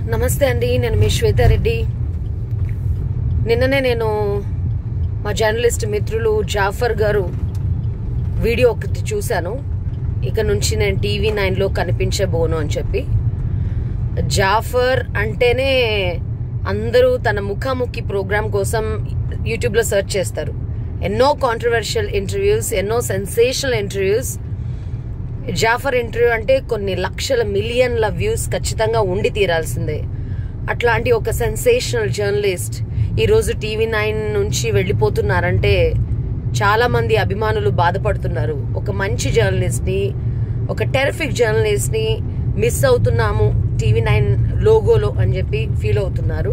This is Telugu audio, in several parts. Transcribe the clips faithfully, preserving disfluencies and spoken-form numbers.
నమస్తే అండి, నేను మీ శ్వేతారెడ్డి. నిన్ననే నేను మా జర్నలిస్ట్ మిత్రులు జాఫర్ గారు వీడియో ఒకటి చూశాను. ఇక నుంచి నేను టీవీ నైన్లో కనిపించబోను అని చెప్పి. జాఫర్ అంటేనే అందరూ తన ముఖాముఖి ప్రోగ్రామ్ కోసం యూట్యూబ్లో సెర్చ్ చేస్తారు. ఎన్నో కాంట్రవర్షియల్ ఇంటర్వ్యూస్, ఎన్నో సెన్సేషనల్ ఇంటర్వ్యూస్. జాఫర్ ఇంటర్వ్యూ అంటే కొన్ని లక్షల మిలియన్ల వ్యూస్ ఖచ్చితంగా ఉండి తీరాల్సిందే. అట్లాంటి ఒక సెన్సేషనల్ జర్నలిస్ట్ ఈరోజు టీవీ నైన్ నుంచి వెళ్ళిపోతున్నారంటే చాలా మంది అభిమానులు బాధపడుతున్నారు. ఒక మంచి జర్నలిస్ట్ని, ఒక టెరిఫిక్ జర్నలిస్ట్ని మిస్ అవుతున్నాము టీవీ నైన్ లోగోలో అని చెప్పి ఫీల్ అవుతున్నారు.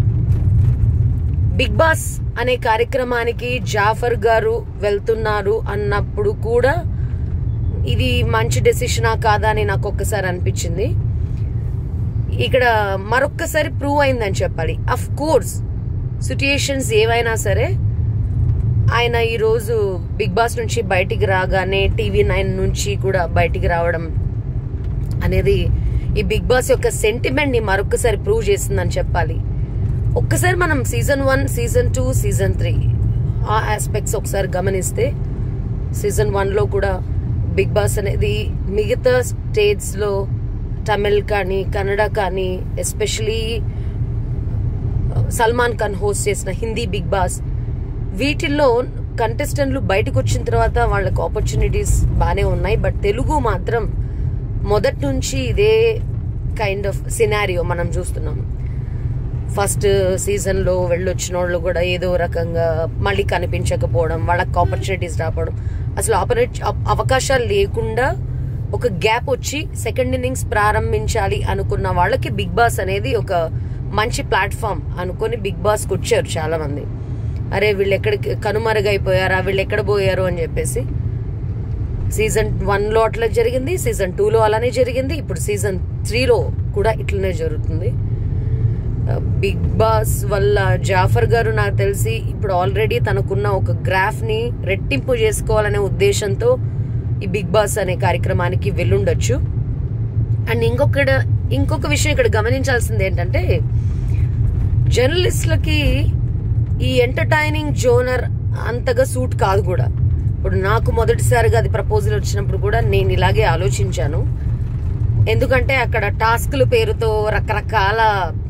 బిగ్ బాస్ అనే కార్యక్రమానికి జాఫర్ గారు వెళ్తున్నారు అన్నప్పుడు కూడా ఇది మంచి డెసిషనా కాదా అని నాకు ఒక్కసారి అనిపించింది. ఇక్కడ మరొక్కసారి ప్రూవ్ అయిందని చెప్పాలి. అఫ్ కోర్స్ సిట్యుయేషన్స్ ఏవైనా సరే ఆయన ఈరోజు బిగ్ బాస్ నుంచి బయటికి రాగానే టీవీ నైన్ నుంచి కూడా బయటికి రావడం అనేది ఈ బిగ్ బాస్ యొక్క సెంటిమెంట్ ని మరొక్కసారి ప్రూవ్ చేసిందని చెప్పాలి. ఒక్కసారి మనం season one, season two, season three ఆ ఆస్పెక్ట్స్ ఒకసారి గమనిస్తే, సీజన్ వన్ లో కూడా బిగ్ బాస్ అనేది మిగతా స్టేట్స్ లో తమిళ్ కానీ కన్నడ కానీ ఎస్పెషలీ సల్మాన్ ఖాన్ హోస్ట్ చేసిన హిందీ బిగ్ బాస్, వీటిల్లో కంటెస్టెంట్లు బయటకు వచ్చిన తర్వాత వాళ్ళకి ఆపర్చునిటీస్ బాగానే ఉన్నాయి. బట్ తెలుగు మాత్రం మొదటి నుంచి ఇదే కైండ్ ఆఫ్ సినారియో మనం చూస్తున్నాం. ఫస్ట్ సీజన్ లో వెళ్ళొచ్చిన వాళ్ళు కూడా ఏదో రకంగా మళ్ళీ కనిపించకపోవడం, వాళ్ళకి ఆపర్చునిటీస్ రావడం, అసలు అవకాశాలు లేకుండా ఒక గ్యాప్ వచ్చి సెకండ్ ఇన్నింగ్స్ ప్రారంభించాలి అనుకున్న వాళ్ళకి బిగ్ బాస్ అనేది ఒక మంచి ప్లాట్ఫామ్ అనుకొని బిగ్ బాస్ కు వచ్చారు చాలా మంది. అరే వీళ్ళు ఎక్కడికి కనుమరుగైపోయారా, వీళ్ళు ఎక్కడ పోయారు అని చెప్పేసి. సీజన్ వన్ లో అట్లా జరిగింది, సీజన్ టూ లో అలానే జరిగింది, ఇప్పుడు సీజన్ త్రీలో కూడా ఇట్లనే జరుగుతుంది. బిగ్ బాస్ వల్ల జాఫర్ గారు నాకు తెలిసి ఇప్పుడు ఆల్రెడీ తనకున్న ఒక గ్రాఫ్ ని రెట్టింపు చేసుకోవాలనే ఉద్దేశంతో ఈ బిగ్ బాస్ అనే కార్యక్రమానికి వెళ్ళుండొచ్చు. అండ్ ఇంకొక ఇంకొక విషయం ఇక్కడ గమనించాల్సింది ఏంటంటే, జర్నలిస్టులకి ఈ ఎంటర్టైనింగ్ జోనర్ అంతగా సూట్ కాదు కూడా. ఇప్పుడు నాకు మొదటిసారిగా అది ప్రపోజల్ వచ్చినప్పుడు కూడా నేను ఇలాగే ఆలోచించాను. ఎందుకంటే అక్కడ టాస్క్ల పేరుతో రకరకాల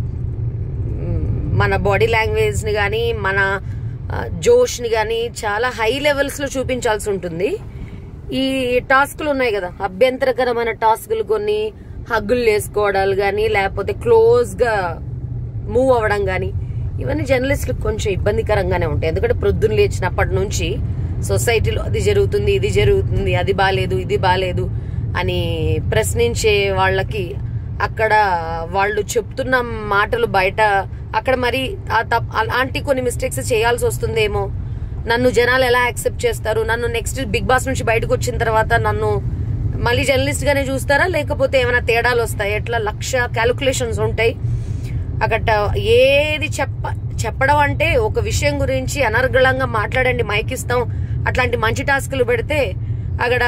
మన బాడీ లాంగ్వేజ్ ని కానీ మన జోష్ ని కానీ చాలా హై లెవెల్స్ లో చూపించాల్సి ఉంటుంది. ఈ టాస్క్లు ఉన్నాయి కదా, అభ్యంతరకరమైన టాస్క్లు, కొన్ని హగ్గులు వేసుకోవడాలు కానీ లేకపోతే క్లోజ్ గా మూవ్ అవ్వడం కానీ, ఇవన్నీ జర్నలిస్టులకు కొంచెం ఇబ్బందికరంగానే ఉంటాయి. ఎందుకంటే ప్రొద్దున లేచినప్పటి నుంచి సొసైటీలో అది జరుగుతుంది, ఇది జరుగుతుంది, అది బాలేదు, ఇది బాలేదు అని ప్రశ్నించే వాళ్ళకి అక్కడ వాళ్ళు చెప్తున్న మాటలు బయట అక్కడ మరి అలాంటి కొన్ని మిస్టేక్స్ చేయాల్సి వస్తుందేమో. నన్ను జనాలు ఎలా యాక్సెప్ట్ చేస్తారు, నన్ను నెక్స్ట్ బిగ్ బాస్ నుంచి బయటకు వచ్చిన తర్వాత నన్ను మళ్ళీ జర్నలిస్ట్ గానే చూస్తారా, లేకపోతే ఏమైనా తేడాలు వస్తాయి, ఎట్లా లక్ష క్యాలిక్యులేషన్స్ ఉంటాయి అక్కడ. ఏది చెప్ప చెప్పడం అంటే ఒక విషయం గురించి అనర్గళంగా మాట్లాడండి, మైక్ ఇస్తాం, అట్లాంటి మంచి టాస్క్లు పెడితే అక్కడ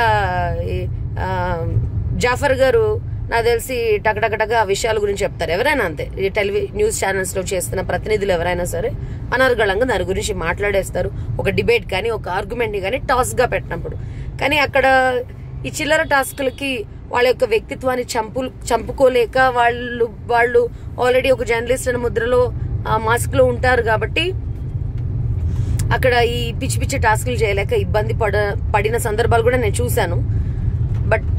జాఫర్ గారు నాకు తెలిసి టకటకటగా ఆ విషయాల గురించి చెప్తారు. ఎవరైనా అంతే, ఈ టెలివి న్యూస్ ఛానల్స్ లో చేస్తున్న ప్రతినిధులు ఎవరైనా సరే అనర్గళంగా దాని గురించి మాట్లాడేస్తారు. ఒక డిబేట్ కానీ ఒక ఆర్గ్యుమెంట్ కానీ టాస్క్ గా పెట్టినప్పుడు. కానీ అక్కడ ఈ చిల్లర టాస్క్లకి వాళ్ళ యొక్క వ్యక్తిత్వాన్ని చంపు చంపుకోలేక వాళ్ళు వాళ్ళు ఆల్రెడీ ఒక జర్నలిస్ట్ అనే ముద్రలో ఆ మాస్క్ లో ఉంటారు కాబట్టి అక్కడ ఈ పిచ్చి పిచ్చి టాస్క్లు చేయలేక ఇబ్బంది పడ పడిన సందర్భాలు కూడా నేను చూశాను. బట్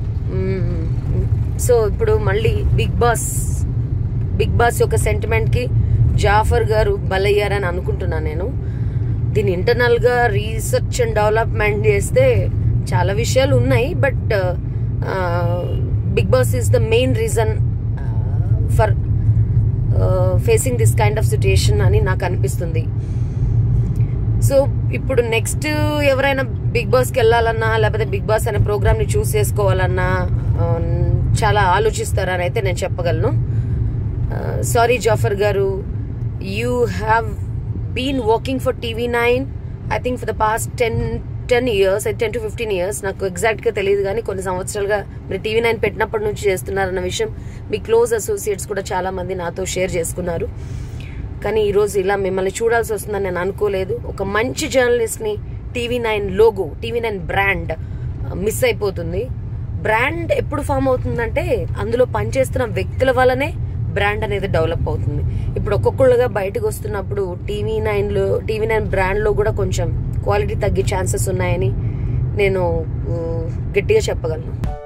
సో ఇప్పుడు మళ్ళీ బిగ్ బాస్ బిగ్ బాస్ యొక్క సెంటిమెంట్ కి జాఫర్ గారు బలయ్యారని అనుకుంటున్నాను నేను. దీని ఇంటర్నల్ గా రీసెర్చ్ అండ్ డెవలప్మెంట్ చేస్తే చాలా విషయాలు ఉన్నాయి. But Bigg Boss is the main reason for facing this kind of situation అని నాకు అనిపిస్తుంది. సో ఇప్పుడు నెక్స్ట్ ఎవరైనా బిగ్ బాస్ కి వెళ్ళాలన్నా లేకపోతే బిగ్ బాస్ అనే ప్రోగ్రామ్ ని చూస్ చేసుకోవాలన్నా చాలా ఆలోచిస్తారని అయితే నేను చెప్పగలను. Sorry Jaffar garu, you have been working for TV nine I think for the past ten ten years ten to fifteen years నాకు ఎగ్జాక్ట్గా తెలియదు, కానీ కొన్ని సంవత్సరాలుగా మీరు టీవీ నైన్ పెట్టినప్పటి నుంచి చేస్తున్నారన్న విషయం మీ క్లోజ్ అసోసియేట్స్ కూడా చాలా మంది నాతో షేర్ చేసుకున్నారు. కానీ ఈరోజు ఇలా మిమ్మల్ని చూడాల్సి వస్తుందని నేను అనుకోలేదు. ఒక మంచి జర్నలిస్ట్ని TV nine logo, TV nine brand miss అయిపోతుంది. బ్రాండ్ ఎప్పుడు ఫామ్ అవుతుందంటే అందులో పనిచేస్తున్న వ్యక్తుల వల్లనే బ్రాండ్ అనేది డెవలప్ అవుతుంది. ఇప్పుడు ఒక్కొక్కళ్ళుగా బయటకు వస్తున్నప్పుడు టీవీ నైన్లో టీవీ నైన్ బ్రాండ్లో కూడా కొంచెం క్వాలిటీ తగ్గే ఛాన్సెస్ ఉన్నాయని నేను గట్టిగా చెప్పగలను.